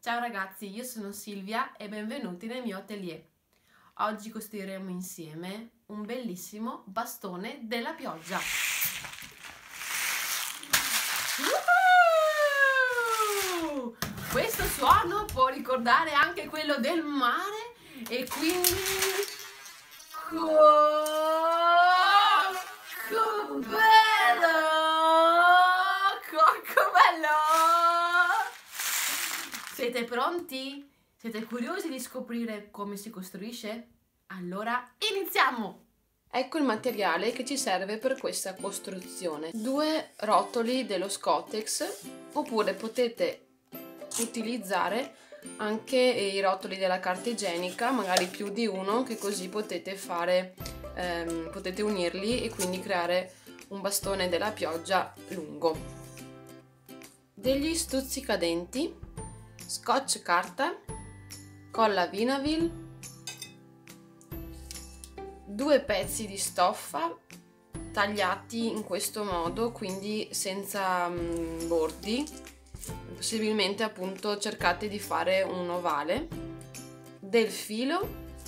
Ciao ragazzi, io sono Silvia e benvenuti nel mio atelier. Oggi costruiremo insieme un bellissimo bastone della pioggia. Questo suono può ricordare anche quello del mare e quindi... Cocco bello! Cocco bello! Siete pronti? Siete curiosi di scoprire come si costruisce? Allora iniziamo! Ecco il materiale che ci serve per questa costruzione. 2 rotoli dello Scottex, oppure potete utilizzare anche i rotoli della carta igienica, magari più di uno, che così potete fare, potete unirli e quindi creare un bastone della pioggia lungo. Degli stuzzicadenti, scotch carta, colla Vinaville, 2 pezzi di stoffa tagliati in questo modo, quindi senza bordi. Possibilmente appunto cercate di fare un ovale, del filo,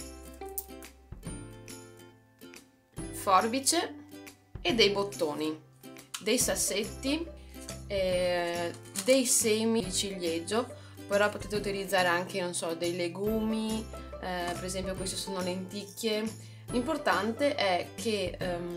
forbice e dei bottoni, dei sassetti, dei semi di ciliegio, però potete utilizzare anche, non so, dei legumi, per esempio queste sono lenticchie. L'importante è che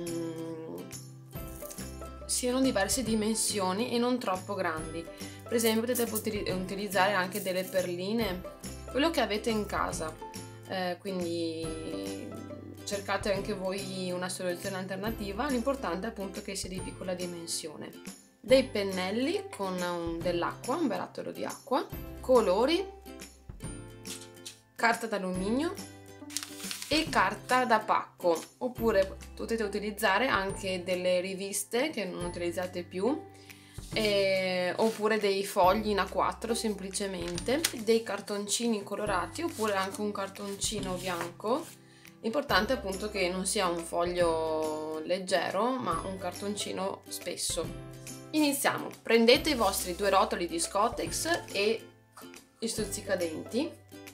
siano diverse dimensioni e non troppo grandi. Per esempio potete utilizzare anche delle perline, quello che avete in casa, quindi cercate anche voi una soluzione alternativa. L'importante è appunto che sia di piccola dimensione. Dei pennelli con dell'acqua, un barattolo di acqua, colori, carta d'alluminio e carta da pacco, oppure potete utilizzare anche delle riviste che non utilizzate più, oppure dei fogli in A4 semplicemente, dei cartoncini colorati oppure anche un cartoncino bianco. L'importante è appunto che non sia un foglio leggero ma un cartoncino spesso. Iniziamo. Prendete i vostri 2 rotoli di Scottex e gli stuzzicadenti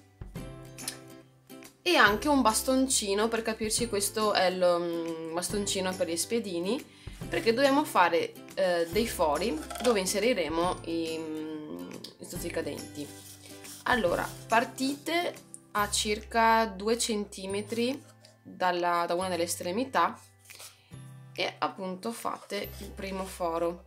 e anche un bastoncino, per capirci questo è il bastoncino per gli spiedini, perché dobbiamo fare dei fori dove inseriremo gli stuzzicadenti. Allora, partite a circa 2 cm da una delle estremità e appunto fate il primo foro.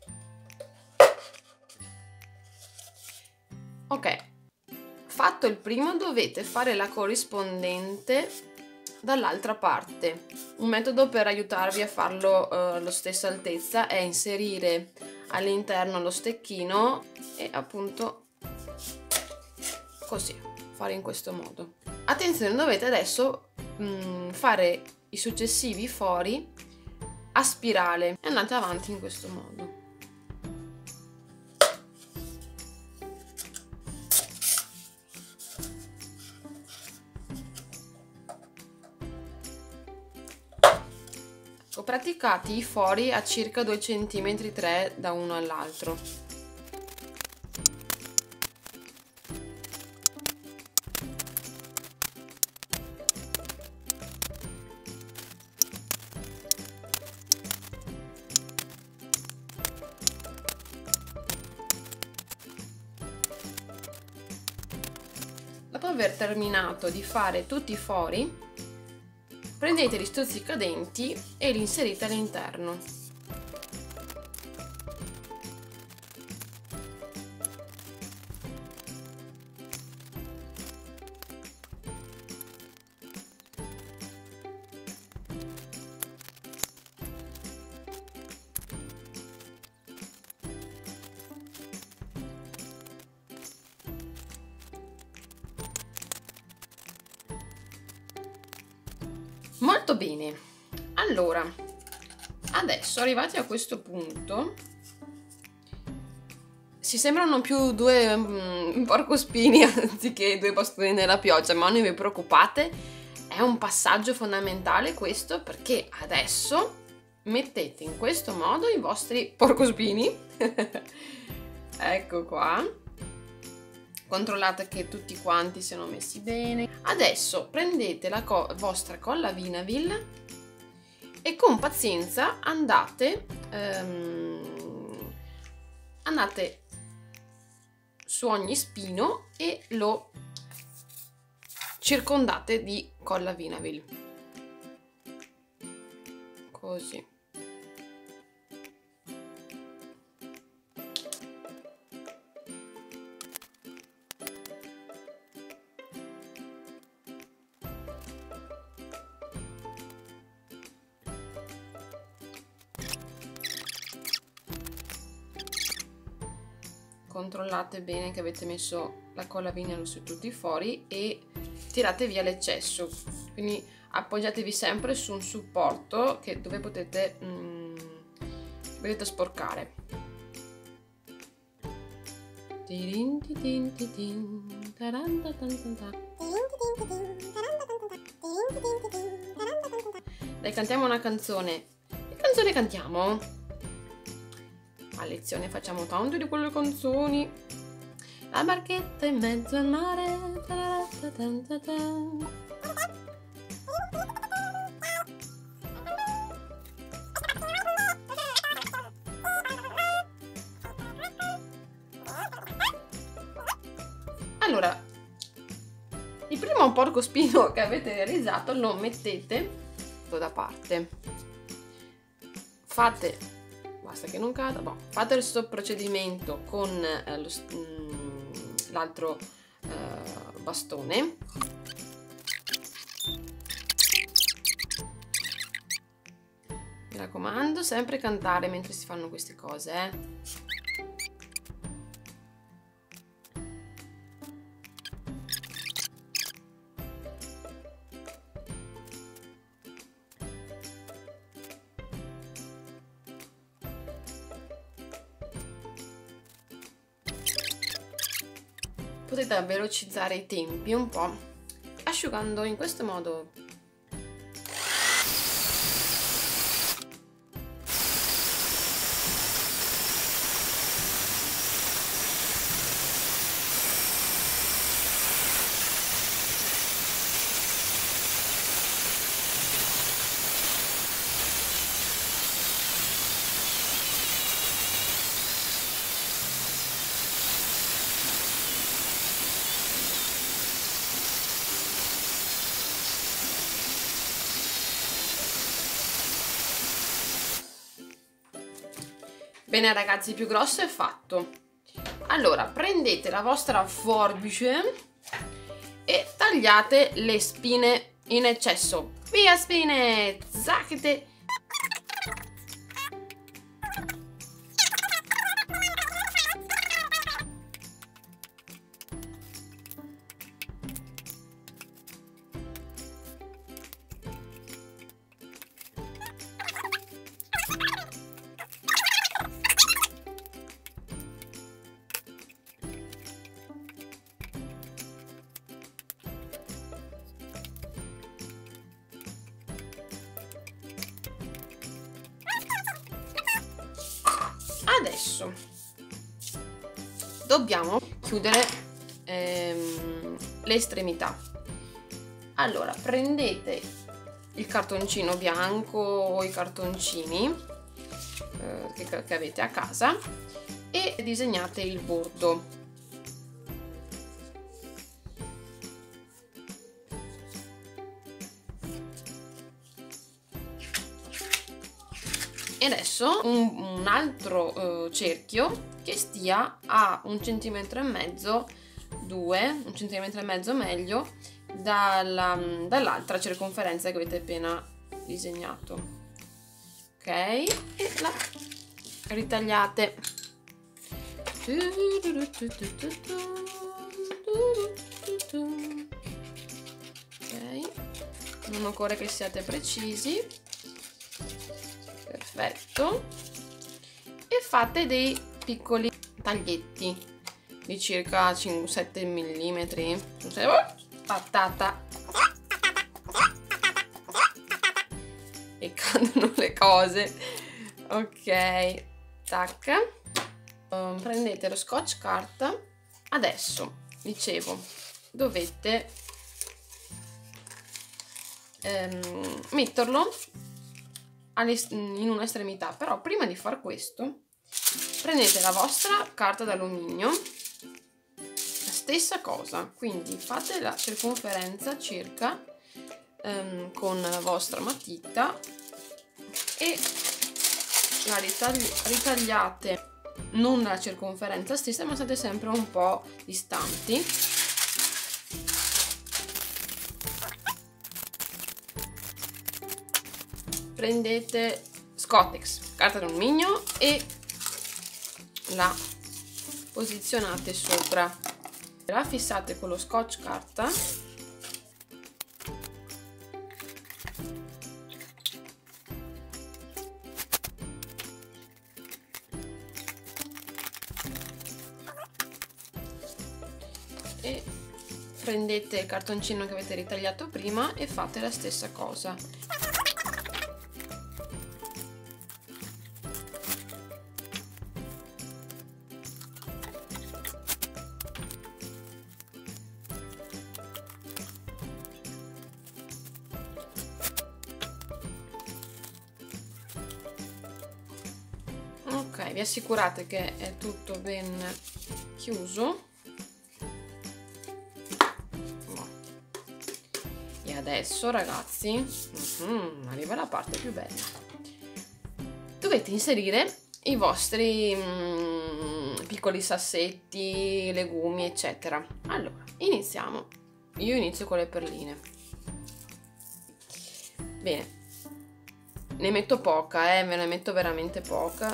Ok, fatto il primo dovete fare la corrispondente dall'altra parte. Un metodo per aiutarvi a farlo alla stessa altezza è inserire all'interno lo stecchino e appunto così, fare in questo modo. Attenzione, dovete adesso fare i successivi fori a spirale e andate avanti in questo modo. Praticate i fori a circa 2 cm 3 da uno all'altro. Dopo aver terminato di fare tutti i fori, prendete gli stuzzicadenti e li inserite all'interno. Molto bene, allora adesso arrivati a questo punto si sembrano più 2 porcospini anziché 2 bastoni nella pioggia, ma non vi preoccupate, è un passaggio fondamentale questo, perché adesso mettete in questo modo i vostri porcospini ecco qua, Controllate che tutti quanti siano messi bene. Adesso prendete la vostra colla Vinaville e con pazienza andate su ogni spino e lo circondate di colla Vinaville. Così. Controllate bene che avete messo la colla Vinaville su tutti i fori e tirate via l'eccesso. Quindi appoggiatevi sempre su un supporto dove potete sporcare. Dai, cantiamo una canzone. Che canzone cantiamo? A lezione facciamo tanto di quelle canzoni. La barchetta in mezzo al mare. Allora, il primo porcospino che avete realizzato lo mettete da parte. Basta che non cada. Fate il stesso procedimento con l'altro bastone. Mi raccomando, sempre cantare mentre si fanno queste cose, Potete velocizzare i tempi un po' asciugando in questo modo. Bene ragazzi, il più grosso è fatto. Allora, prendete la vostra forbice e tagliate le spine in eccesso. Via spine! Zacchete! Adesso dobbiamo chiudere le estremità. Allora, prendete il cartoncino bianco o i cartoncini che avete a casa e disegnate il bordo. E adesso un altro cerchio che stia a 1,5 cm, 1,5 cm meglio, dall'altra circonferenza che avete appena disegnato. Ok? E la ritagliate. Ok? Non occorre che siate precisi. Perfetto. E fate dei piccoli taglietti di circa 5-7 mm. Patata. E cadono le cose. Ok. Tac. Prendete lo scotch carta. Adesso dicevo, dovete metterlo in un'estremità, però prima di far questo prendete la vostra carta d'alluminio, la stessa cosa, quindi fate la circonferenza circa con la vostra matita e la ritagliate non la circonferenza stessa, ma state sempre un po' distanti. Prendete Scottex, carta d'alluminio, e la posizionate sopra, la fissate con lo scotch carta e prendete il cartoncino che avete ritagliato prima e fate la stessa cosa. Ok, vi assicurate che è tutto ben chiuso. E adesso, ragazzi, arriva la parte più bella. Dovete inserire i vostri piccoli sassetti, legumi, eccetera. Allora, iniziamo. Io inizio con le perline. Bene, ne metto poca, ve ne metto veramente poca.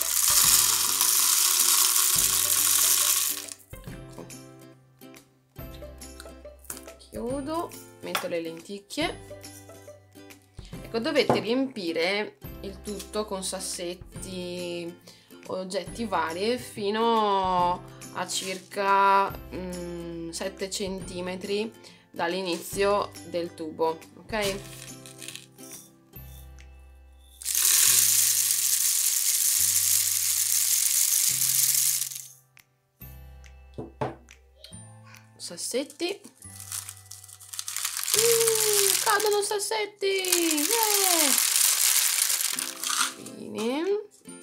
Ecco. Chiudo, metto le lenticchie. Ecco, dovete riempire il tutto con sassetti, oggetti vari fino a circa 7 cm dall'inizio del tubo, ok? Sassetti. Cadono sassetti! Yeah! Bene.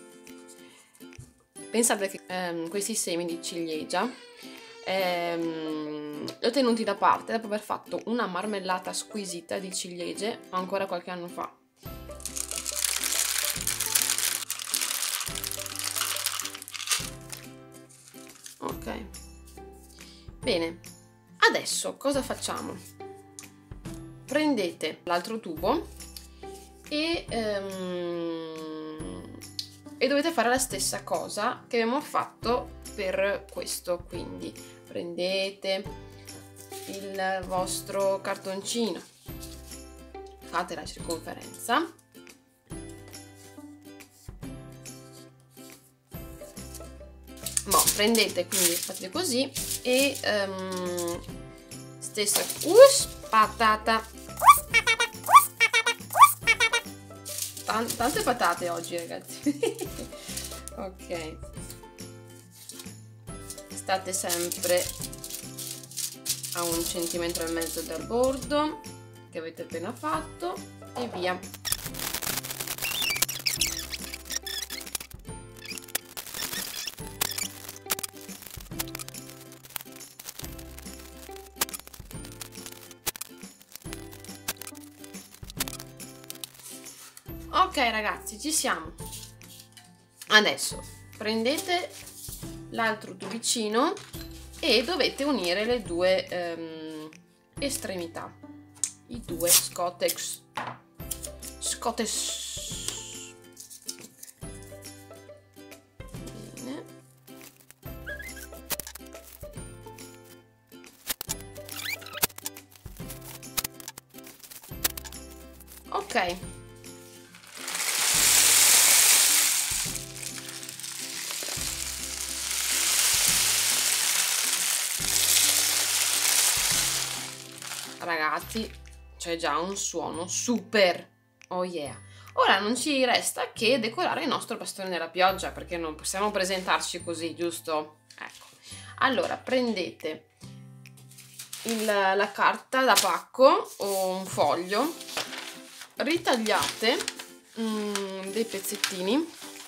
Pensate che questi semi di ciliegia li ho tenuti da parte dopo aver fatto una marmellata squisita di ciliegie ancora qualche anno fa. Ok. Bene. Adesso cosa facciamo? Prendete l'altro tubo e dovete fare la stessa cosa che abbiamo fatto per questo, quindi prendete il vostro cartoncino, fate la circonferenza, prendete, quindi fate così e stessa patata, tante patate oggi, ragazzi. Ok, state sempre a 1,5 centimetri dal bordo che avete appena fatto e via. Ok ragazzi, ci siamo. Adesso prendete l'altro tubicino e dovete unire le due estremità, i due Scottex. Bene. Ok. Ragazzi, c'è già un suono super, oh yeah. Ora non ci resta che decorare il nostro bastone della pioggia, perché non possiamo presentarci così, giusto? Ecco, allora prendete la carta da pacco o un foglio, ritagliate dei pezzettini .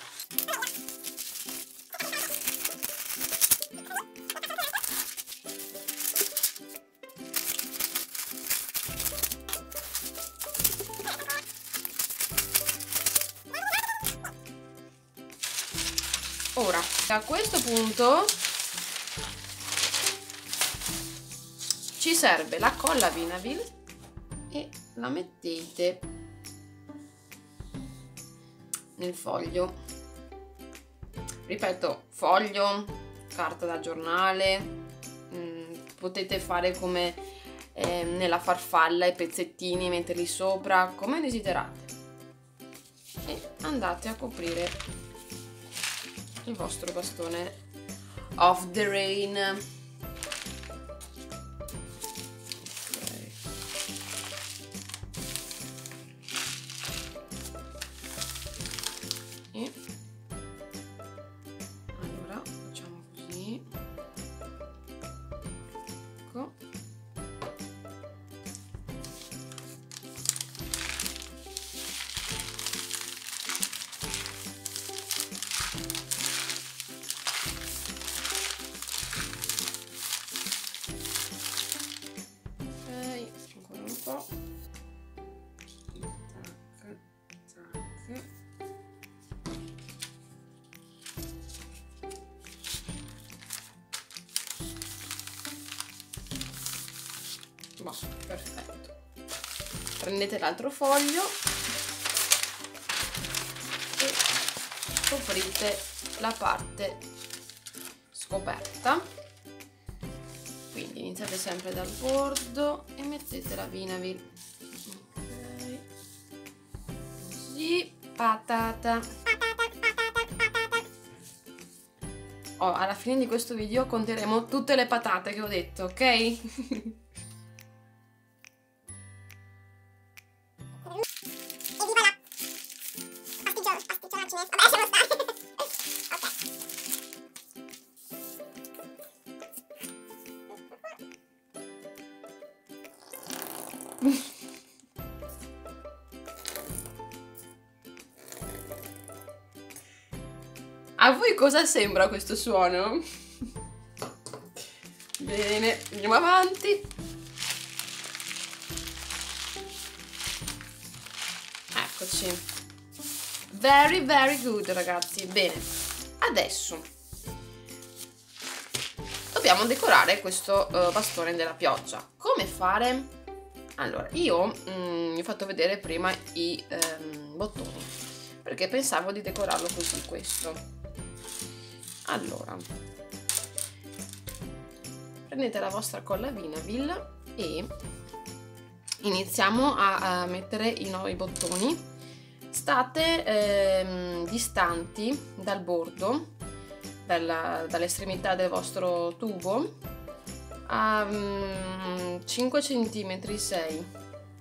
Ora, a questo punto ci serve la colla Vinavil e la mettete nel foglio. Ripeto, foglio, carta da giornale, potete fare come nella farfalla, i pezzettini, metterli sopra, come desiderate. E andate a coprire il vostro bastone of the rain. Okay. E allora facciamo così. Ecco. Perfetto. Prendete l'altro foglio e coprite la parte scoperta. Quindi iniziate sempre dal bordo e mettete la Vinavil. Ok. Così, patata. Oh, alla fine di questo video conteremo tutte le patate che ho detto, ok? A voi cosa sembra questo suono? Bene, andiamo avanti. Eccoci. Very very good, ragazzi. Bene, adesso dobbiamo decorare questo bastone della pioggia. Come fare? Allora, io vi ho fatto vedere prima i bottoni, perché pensavo di decorarlo così, questo. Allora, prendete la vostra colla Vinavil e iniziamo a mettere i nuovi bottoni. State distanti dal bordo, dall'estremità del vostro tubo, a 5 cm 6.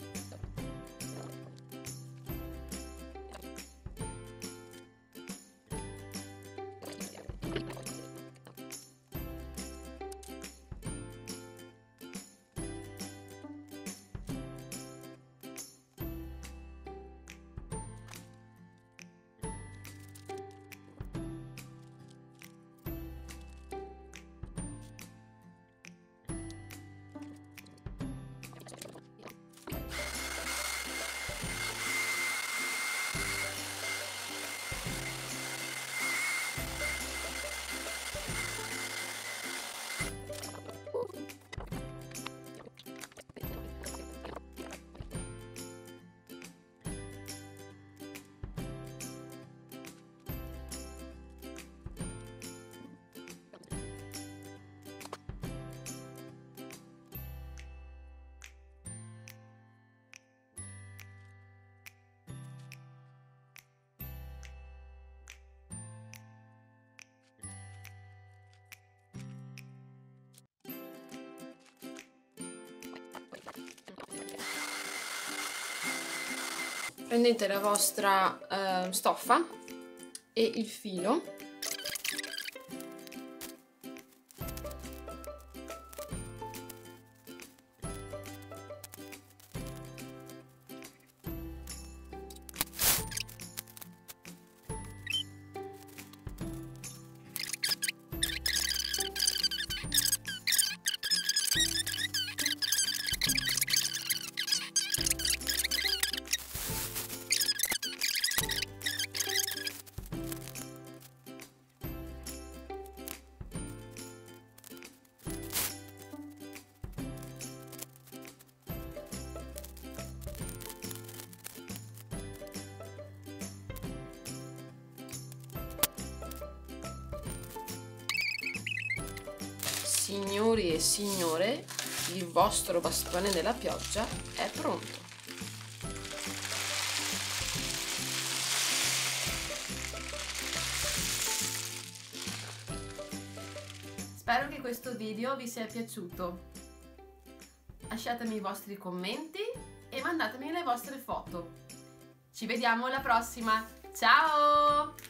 Prendete la vostra stoffa e il filo Signori e signore, il vostro bastone della pioggia è pronto. Spero che questo video vi sia piaciuto. Lasciatemi i vostri commenti e mandatemi le vostre foto. Ci vediamo alla prossima. Ciao!